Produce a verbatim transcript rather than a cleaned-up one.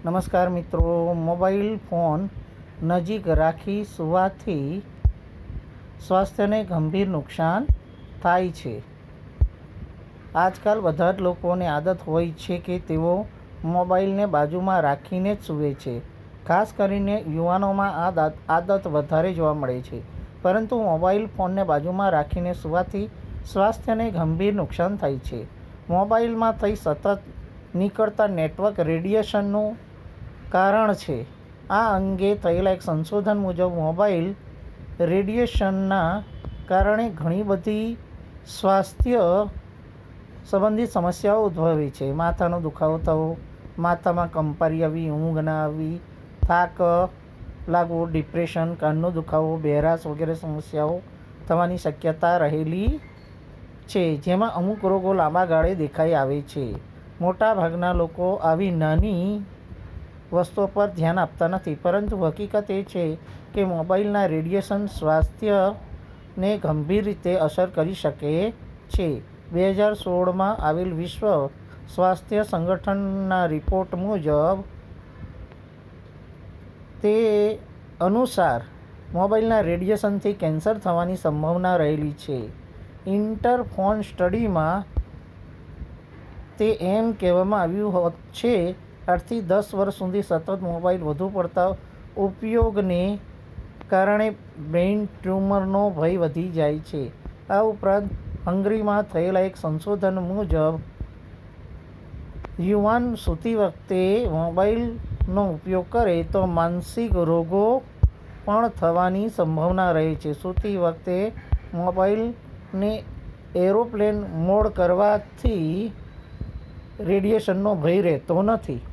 નમસ્કાર મિત્રો, mobile phone નજીક રાખી સુવાથી સ્વાસ્થ્યને ગંભીર નુકસાન થાય છે. આજકાલ બધા જ લોકોને આદત હોય છે કે તેઓ મોબાઈલને બાજુમાં રાખીને જ સૂવે છે. ખાસ કરીને યુવાનોમાં આ આદત વધારે જોવા મળે છે. પરંતુ મોબાઈલ ફોનને બાજુમાં રાખીને સૂવાથી સ્વાસ્થ્યને ગંભીર નુકસાન થાય છે. મોબાઈલમાંથી સતત નીકળતા નેટવર્ક રેડિયેશનનું કારણ છે. આ અંગે થયેલા એક સંશોધન મુજબ મોબાઈલ રેડિયેશનના કારણે ઘણી બધી સ્વાસ્થ્ય સંબંધિત સમસ્યાઓ ઉદ્ભવે છે. માથાનો દુખાવો થવો, માથામાં કંપારી આવવી, ઊંઘ ના આવવી, થાક લાગવો, ડિપ્રેશન, કાનનો દુખાવો, બહેરાશ વગેરે સમસ્યાઓ થવાની શક્યતા રહેલી છે. જેમાં અમુક રોગો લાંબા ગાળે દેખાઈ આવે છે. મોટાભાગના લોકો આવી નાની વસ્તુઓ પર ધ્યાન આપતા નથી, પરંતુ હકીકત એ છે કે મોબાઈલના રેડિયેશન સ્વાસ્થ્યને ગંભીર રીતે અસર કરી શકે છે. બે હજાર સોળમાં આવેલ વિશ્વ સ્વાસ્થ્ય સંગઠનના રિપોર્ટ મુજબ તે અનુસાર મોબાઈલના રેડિયેશનથી કેન્સર થવાની સંભાવના રહેલી છે. ઇન્ટરફોન સ્ટડીમાં તે એમ કહેવામાં આવ્યું છે આઠથી દસ વર્ષ સુધી સતત મોબાઈલ વધુ પડતા ઉપયોગને કારણે બ્રેઇન ટ્યુમરનો ભય વધી જાય છે. આ ઉપરાંત હંગરીમાં થયેલા એક સંશોધન મુજબ યુવાન સૂતી વખતે મોબાઈલનો ઉપયોગ કરે તો માનસિક રોગો પણ થવાની સંભાવના રહે છે. સૂતી વખતે મોબાઈલને એરોપ્લેન મોડ કરવાથી રેડિયેશનનો ભય રહેતો નથી.